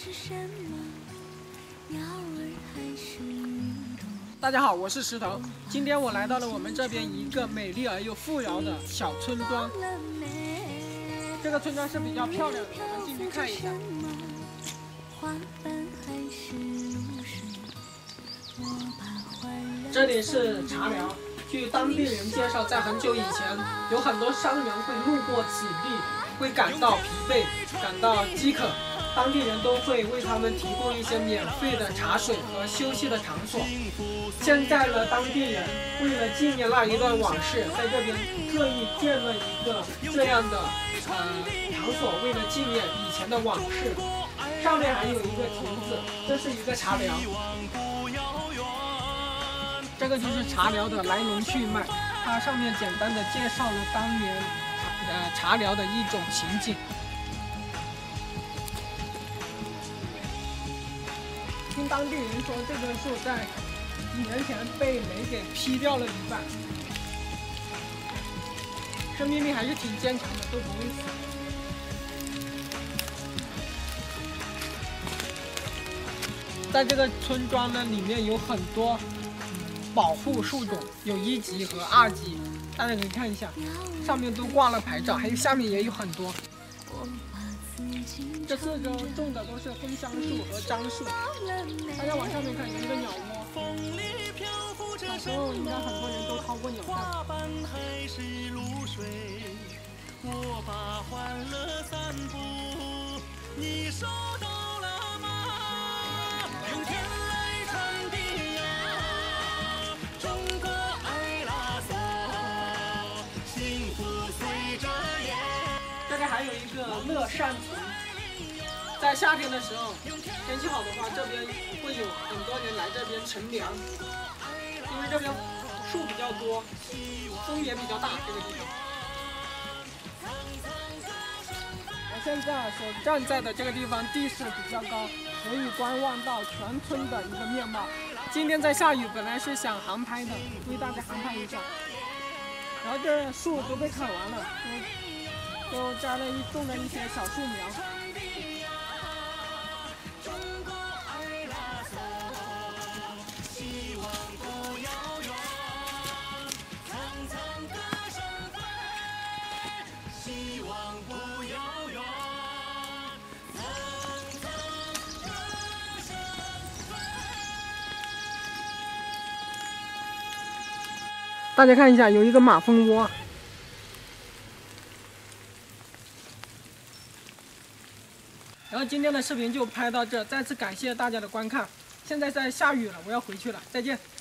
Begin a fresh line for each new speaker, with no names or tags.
大家好，我是石头。今天我来到了我们这边一个美丽而又富饶的小村庄。这个村庄是比较漂亮的，我们进去看一下。这里是茶寮。据当地人介绍，在很久以前，有很多商人会路过此地，会感到疲惫，感到饥渴。当地人都会为他们提供一些免费的茶水和休息的场所。现在呢，当地人为了纪念那一段往事，在这边特意建了一个这样的场所，为了纪念以前的往事。上面还有一个亭子，这是一个茶寮。这个就是茶寮的来龙去脉，它上面简单的介绍了当年茶寮的一种情景。听当地人说，这棵树在几年前被雷给劈掉了一半，生命力还是挺坚强的，都不会死。在这个村庄呢，里面有很多保护树种，有1级和2级，大家可以看一下，上面都挂了牌照，还有下面也有很多。这四周种的都是枫香树和樟树。大家往上面看，有一个鸟窝。小时候应该很多人都掏过鸟蛋。我把欢乐散布，你收到了吗？由天来传递呀，中国爱拉索，幸福随着耶。这里还有一个乐善亭。在夏天的时候，天气好的话，这边会有很多人来这边乘凉，因为这边树比较多，风也比较大。这个地方，我现在所站在的这个地方地势比较高，可以观望到全村的一个面貌。今天在下雨，本来是想航拍的，为大家航拍一下。然后这树都被砍完了，都种了一些小树苗。大家看一下，有一个马蜂窝。然后今天的视频就拍到这，再次感谢大家的观看。现在在下雨了，我要回去了，再见。